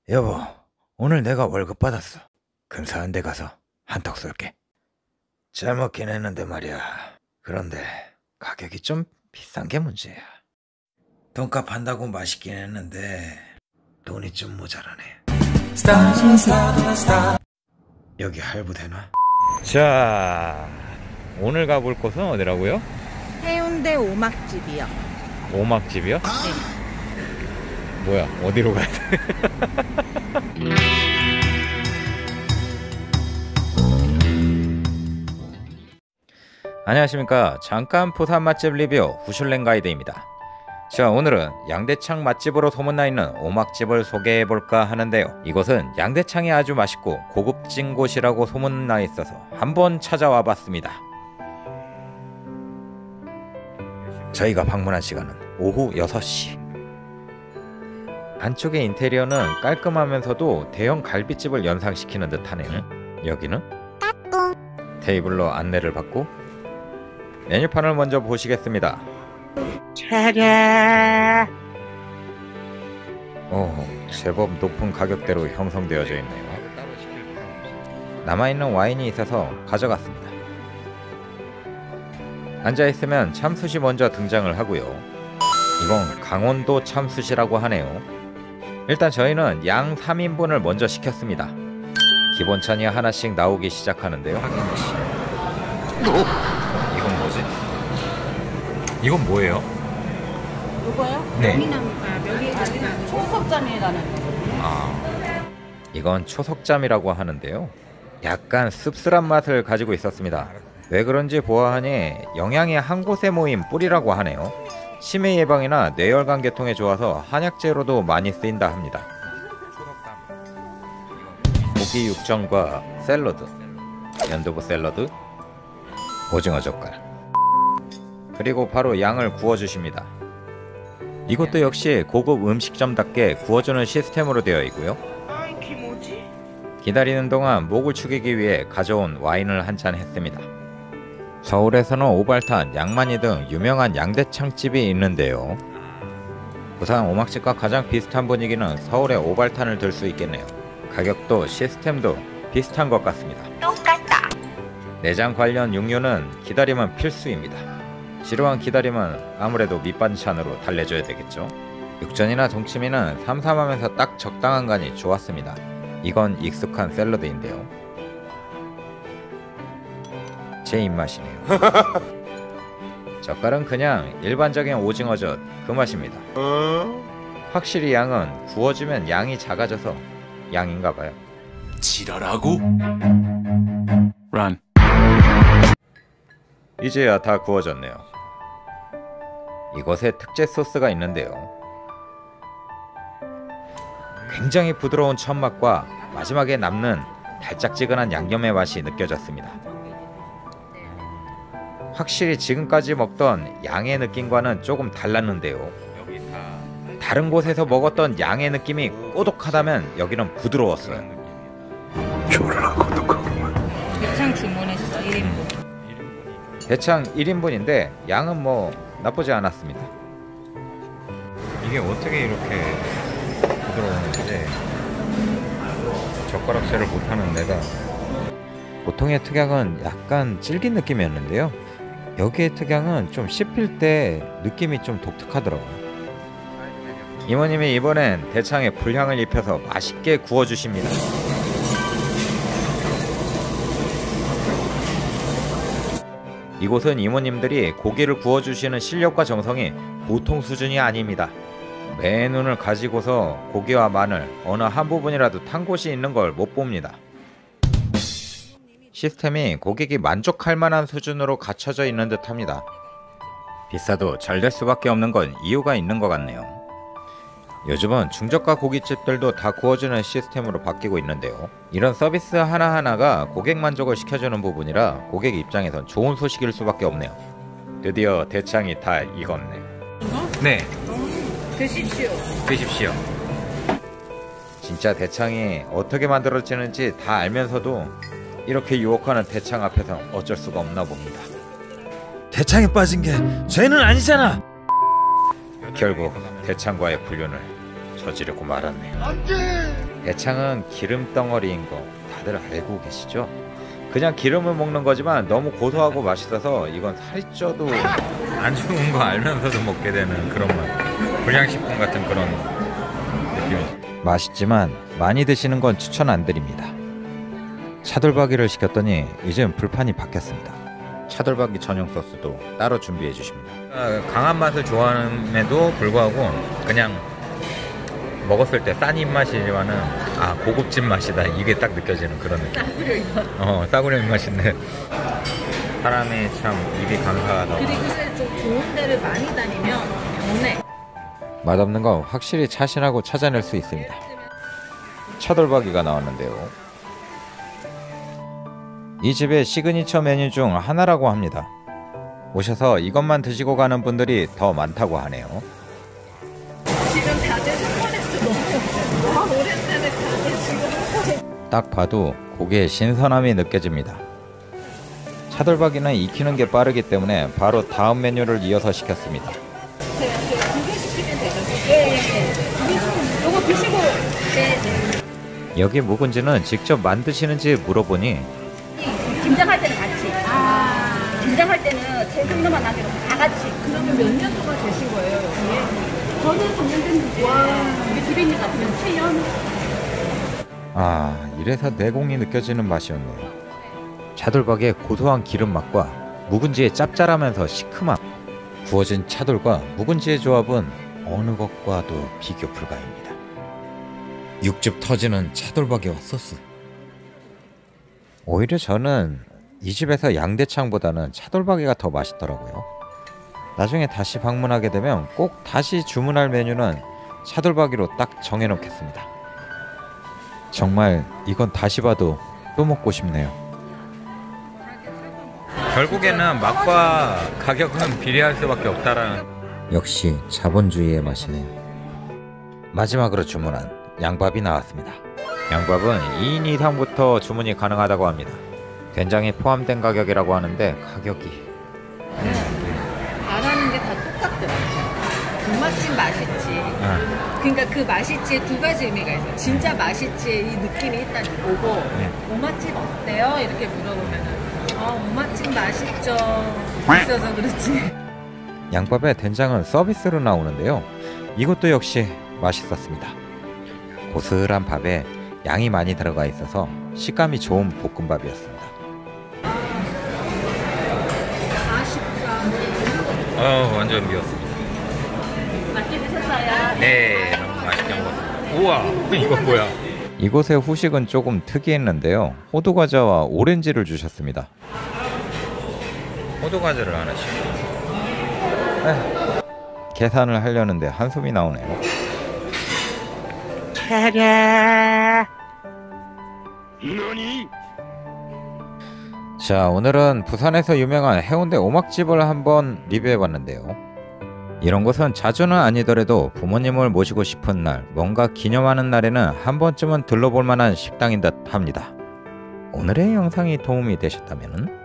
여보, 오늘 내가 월급 받았어. 근사한 데 가서 한턱 쏠게. 잘 먹긴 했는데 말이야. 그런데 가격이 좀 비싼 게 문제야. 돈값 한다고 맛있긴 했는데 돈이 좀 모자라네. 여기 할부되나? 자, 오늘 가볼 곳은 어디라고요? 해운대 오막집이요. 오막집이요? 네. 뭐야, 어디로 가야 돼? 안녕하십니까. 잠깐 부산 맛집 리뷰 후슐랭 가이드입니다. 자, 오늘은 양대창 맛집으로 소문나 있는 오막집을 소개해볼까 하는데요. 이곳은 양대창이 아주 맛있고 고급진 곳이라고 소문나 있어서 한번 찾아와 봤습니다. 저희가 방문한 시간은 오후 6시. 안쪽의 인테리어는 깔끔하면서도 대형 갈비집을 연상시키는 듯 하네요. 여기는 테이블로 안내를 받고 메뉴판을 먼저 보시겠습니다. 제법 높은 가격대로 형성되어져 있네요. 남아있는 와인이 있어서 가져갔습니다. 앉아있으면 참숯이 먼저 등장을 하고요. 이건 강원도 참숯이라고 하네요. 일단 저희는 양 3인분을 먼저 시켰습니다. 기본찬이 하나씩 나오기 시작하는데요. 이건 뭐지? 이건 뭐예요? 이거요? 네. 여기가 초석잠이라는 거거든요. 이건 초석잠이라고 하는데요. 약간 씁쓸한 맛을 가지고 있었습니다. 왜 그런지 보아하니 영양이 한 곳에 모인 뿔이라고 하네요. 치매 예방이나 뇌혈관 개통에 좋아서 한약재로도 많이 쓰인다 합니다. 고기 육전과 샐러드, 연두부 샐러드, 오징어 젓갈, 그리고 바로 양을 구워주십니다. 이것도 역시 고급 음식점답게 구워주는 시스템으로 되어 있고요. 기다리는 동안 목을 축이기 위해 가져온 와인을 한잔 했습니다. 서울에서는 오발탄, 양만이 등 유명한 양대창집이 있는데요. 부산 오막집과 가장 비슷한 분위기는 서울의 오발탄을 들 수 있겠네요. 가격도 시스템도 비슷한 것 같습니다. 똑같다. 내장 관련 육류는 기다림은 필수입니다. 지루한 기다림은 아무래도 밑반찬으로 달래줘야 되겠죠. 육전이나 동치미는 삼삼하면서 딱 적당한 간이 좋았습니다. 이건 익숙한 샐러드인데요. 제 입맛이네요. 젓갈은 그냥 일반적인 오징어젓 그 맛입니다. 확실히 양은 구워주면 양이 작아져서 양인가봐요. 지랄하고? 런. 이제야 다 구워졌네요. 이곳에 특제 소스가 있는데요. 굉장히 부드러운 첫맛과 마지막에 남는 달짝지근한 양념의 맛이 느껴졌습니다. 확실히 지금까지 먹던 양의 느낌과는 조금 달랐는데요. 다른 곳에서 먹었던 양의 느낌이 꼬독하다면 여기는 부드러웠어요. 졸라 고독하구만. 대창 주문했어 1인분. 대창 1인분인데 양은 뭐 나쁘지 않았습니다. 이게 어떻게 이렇게 부드러운지 젓가락질을 못하는 내가. 보통의 특양은 약간 질긴 느낌이었는데요. 여기의 특양은 좀 씹힐 때 느낌이 좀 독특하더라고요. 이모님이 이번엔 대창에 불향을 입혀서 맛있게 구워주십니다. 이곳은 이모님들이 고기를 구워주시는 실력과 정성이 보통 수준이 아닙니다. 매 눈을 가지고서 고기와 마늘 어느 한 부분이라도 탄 곳이 있는 걸 못 봅니다. 시스템이 고객이 만족할 만한 수준으로 갖춰져 있는 듯 합니다. 비싸도 잘 될 수밖에 없는 건 이유가 있는 것 같네요. 요즘은 중저가 고깃집들도 다 구워주는 시스템으로 바뀌고 있는데요. 이런 서비스 하나하나가 고객 만족을 시켜주는 부분이라 고객 입장에선 좋은 소식일 수밖에 없네요. 드디어 대창이 다 익었네요. 네, 드십시오. 드십시오. 진짜 대창이 어떻게 만들어지는지 다 알면서도 이렇게 유혹하는 대창 앞에서 어쩔 수가 없나 봅니다. 대창에 빠진 게 죄는 아니잖아. 결국 대창과의 불륜을 저지르고 말았네요. 대창은 기름 덩어리인 거 다들 알고 계시죠? 그냥 기름을 먹는 거지만 너무 고소하고 맛있어서 이건 살쪄도 안 좋은 거 알면서도 먹게 되는 그런 맛. 불량식품 같은 그런 느낌이죠. 맛있지만 많이 드시는 건 추천 안 드립니다. 차돌박이를 시켰더니 이젠 불판이 바뀌었습니다. 차돌박이 전용 소스도 따로 준비해 주십니다. 강한 맛을 좋아함에도 불구하고 그냥 먹었을 때 싼 입맛이지만은 고급진 맛이다 이게 딱 느껴지는 그런 느낌. 싸구려 입맛. 싸구려 입맛인데 사람이 참 입이 강하다. 그리고 좀 좋은 데를 많이 다니면 변해. 맛없는 건 확실히 자신하고 찾아낼 수 있습니다. 차돌박이가 나왔는데요. 이 집의 시그니처 메뉴 중 하나라고 합니다. 오셔서 이것만 드시고 가는 분들이 더 많다고 하네요. 지금 다들 스트레스 너무 오랜만에 다들 지금 딱 봐도 고기의 신선함이 느껴집니다. 차돌박이는 익히는 게 빠르기 때문에 바로 다음 메뉴를 이어서 시켰습니다. 제가 2개 시키면 되거든요. 네. 요거 드시고. 네. 여기 묵은지는 직접 만드시는지 물어보니 김장할 때는 같이. 김장할 때는 제 정도만 남기고 다 같이. 그러면 몇 년 동안 되신 거예요, 여기에? 저는 3년 됐는데. 와, 우리 집이니까 그냥 7년. 이래서 내공이 느껴지는 맛이었네요. 차돌박이의 고소한 기름 맛과 묵은지의 짭짤하면서 시큼함. 구워진 차돌과 묵은지의 조합은 어느 것과도 비교 불가입니다. 육즙 터지는 차돌박이와 소스. 오히려 저는 이 집에서 양대창보다는 차돌박이가 더 맛있더라고요. 나중에 다시 방문하게 되면 꼭 다시 주문할 메뉴는 차돌박이로 딱 정해놓겠습니다. 정말 이건 다시 봐도 또 먹고 싶네요. 결국에는 맛과 가격은 비례할 수밖에 없다라는 역시 자본주의의 맛이네요. 마지막으로 주문한 양밥이 나왔습니다. 양밥은 2인 이상부터 주문이 가능하다고 합니다. 된장이 포함된 가격이라고 하는데 가격이 안 하는 게 다 똑같더라고요. 군맛집 맛있지. 그러니까 그 맛있지에 두 가지 의미가 있어요. 진짜 맛있지에 이 느낌이 일단 오고 오맛집 어때요? 이렇게 물어보면은 오맛집 맛있죠. 있어서 그렇지. 양밥에 된장은 서비스로 나오는데요. 이것도 역시 맛있었습니다. 고스란한 밥에 양이 많이 들어가 있어서 식감이 좋은 볶음밥이었습니다. 40g. 완전 비었습니다. 맛있게 드셨어요? 네, 너무 맛있게 먹었습니다. 우와, 이거 뭐야? 이곳의 후식은 조금 특이했는데요. 호두과자와 오렌지를 주셨습니다. 호두과자를 하나씩. 계산을 하려는데 한숨이 나오네요. 자, 오늘은 부산에서 유명한 해운대 오막집을 한번 리뷰해봤는데요. 이런 곳은 자주는 아니더라도 부모님을 모시고 싶은 날, 뭔가 기념하는 날에는 한 번쯤은 들러볼 만한 식당인 듯 합니다. 오늘의 영상이 도움이 되셨다면